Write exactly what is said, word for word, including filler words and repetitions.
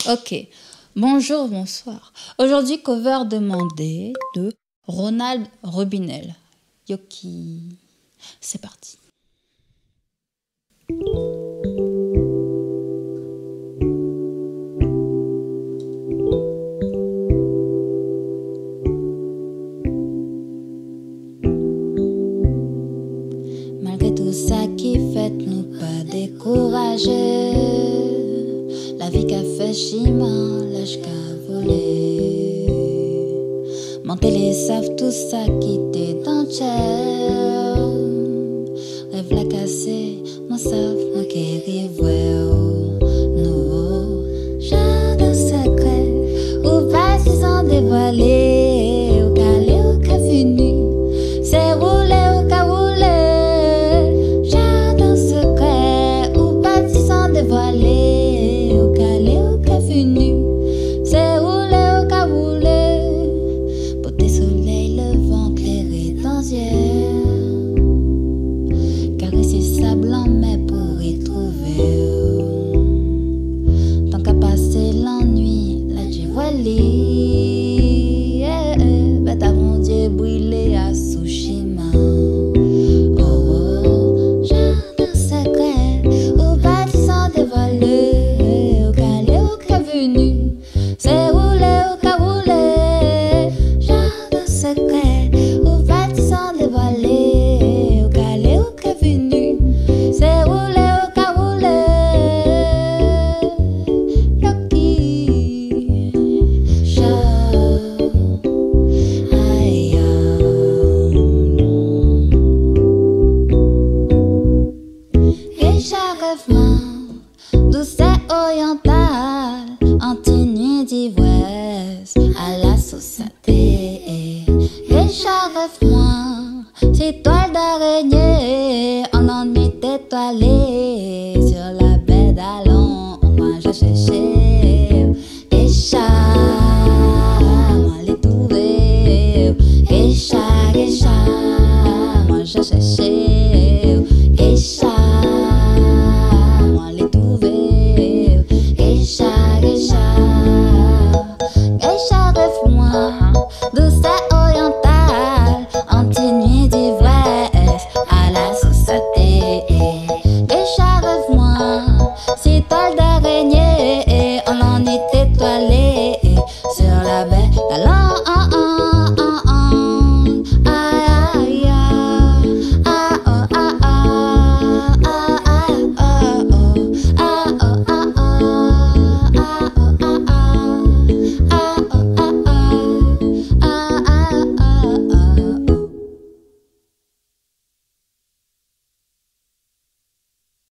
Ok, bonjour, bonsoir. Aujourd'hui, cover demandé de Ronald Robinel. Yoki, c'est parti. Malgré tout ça qui fait nous pas décourager, la vie qu'a fait chiment, l'âge qu'a volé. Monter les savent tout ça qui t'est dans le chair. Rêve la cassé, mon savent, mon guéri, nous. Jardin secret, ou pas si sans dévoiler, ou calé, ou qu'a fini, c'est roulé, ou qu'a roulé. Jardin secret, ou pas si sans dévoiler, ou calé, ou qu'a fini, c'est roulé, ou qu'a roulé. Beauté soleil, le vent clairé dans les yeux. Caresser sa blanc, mais pour y trouver. Tant qu'à passer l'ennui, là tu vois les. Bête à mon Dieu brûlé à Tsushima. Oh oh, jardin secret, ou bâti sans dévoiler. Au calé, au cas venu, c'est roulé, au cas roulé. Jardin secret, ou bâti sans dévoiler. Au calé, au cas venu, c'est roulé, au cas roulé. Yoki, chat, aïe, Geisha rêvement, douce et orientale, anti-nuit d'ivresse à la société. Geisha rêve-moi, c'est toile d'araignée, en ennui étoilé, sur la bête d'allons, on va chercher. Geisha.